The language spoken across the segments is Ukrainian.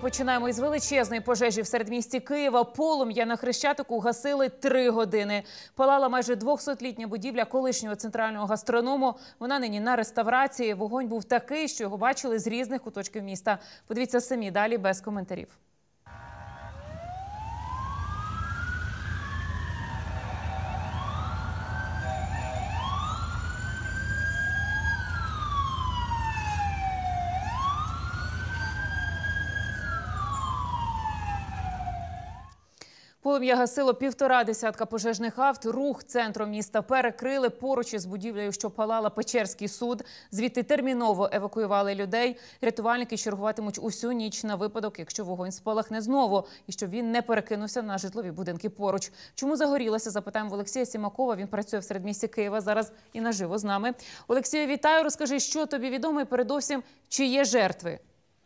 Починаємо із величезної пожежі в середмісті Києва. Полум'я на Хрещатику гасили 3 години. Палала майже 200-літня будівля колишнього центрального гастроному. Вона нині на реставрації. Вогонь був такий, що його бачили з різних куточків міста. Подивіться самі, далі без коментарів. Полум'я гасило 1,5 десятка пожежних авт. Рух центром міста перекрили. Поруч із будівлею, що палала, Печерський суд. Звідти терміново евакуювали людей. Рятувальники чергуватимуть усю ніч на випадок, якщо вогонь спалахне знову. І щоб він не перекинувся на житлові будинки поруч. Чому загорілося, запитаємо в Олексія Сімакова. Він працює в середмісті Києва. Зараз і наживо з нами. Олексію, вітаю. Розкажи, що тобі відомо і передовсім, чи є жертви?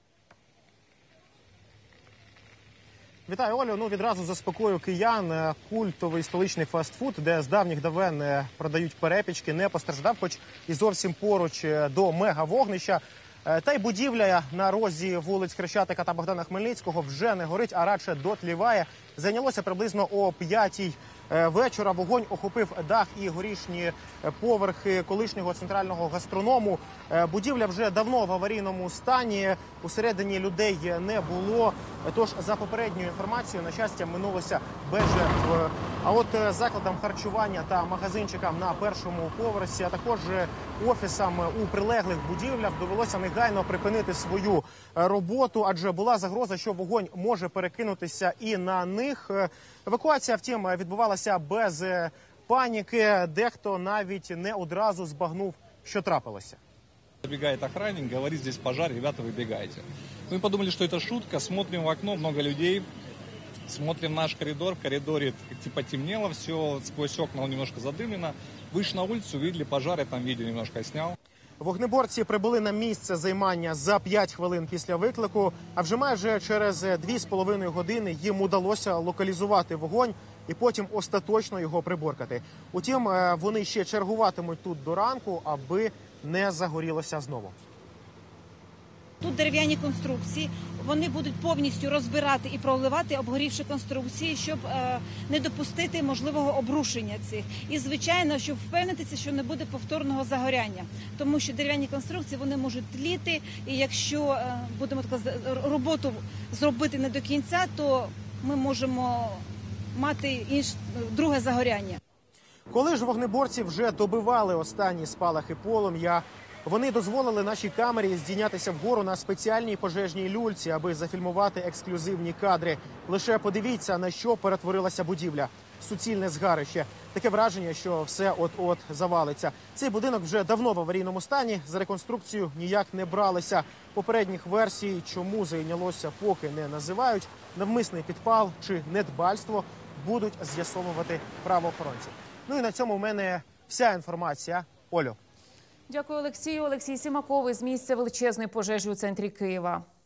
Вітаю, Олю. Відразу заспокою киян. Культовий столичний фастфуд, де з давніх давен продають перепічки, не постраждав, хоч і зовсім поруч до мегавогнища. Та й будівля на розі вулиць Хрещатика та Богдана Хмельницького вже не горить, а радше дотліває. Зайнялося приблизно о 5-й вечора. Вогонь охопив дах і горішні поверхи колишнього центрального гастроному. Будівля вже давно в аварійному стані. Усередині людей не було. Тож, за попередньою інформацією, на щастя, минулося без жертв. А от закладам харчування та магазинчикам на першому поверсі, а також офісам у прилеглих будівлях довелося негайно припинити свою роботу, адже була загроза, що вогонь може перекинутися і на них. Евакуація, втім, відбувалася без паніки. Дехто навіть не одразу збагнув, що трапилося. Забегает охранник, говорит, здесь пожар, ребята, выбегайте. Мы подумали, что это шутка, смотрим в окно, много людей, смотрим наш коридор, в коридоре типа темнело все, сквозь окна немножко задымлено. Вышли на улицу, увидели пожар, я там видео немножко снял. Вогнеборці прибули на місце займання за 5 хвилин після виклику, а вже майже через 2,5 години їм удалося локалізувати вогонь і потім остаточно його приборкати. Утім, вони ще чергуватимуть тут до ранку, аби не загорілося знову. Тут дерев'яні конструкції, вони будуть повністю розбирати і проливати обгорівші конструкції, щоб не допустити можливого обрушення цих. І, звичайно, щоб впевнитися, що не буде повторного загоряння. Тому що дерев'яні конструкції, вони можуть тліти, і якщо будемо роботу зробити не до кінця, то ми можемо мати друге загоряння. Коли ж вогнеборці вже добивали останні спалахи полум'я, вони дозволили нашій камері здійнятися вгору на спеціальній пожежній люльці, аби зафільмувати ексклюзивні кадри. Лише подивіться, на що перетворилася будівля. Суцільне згарище. Таке враження, що все от-от завалиться. Цей будинок вже давно в аварійному стані. За реконструкцію ніяк не бралися. Попередніх версій, чому зайнялося, поки не називають. Навмисний підпал чи недбальство будуть з'ясовувати правоохоронці. І на цьому в мене вся інформація. Олю. Дякую, Олексію. Олексій Сімаков із місця величезної пожежі у центрі Києва.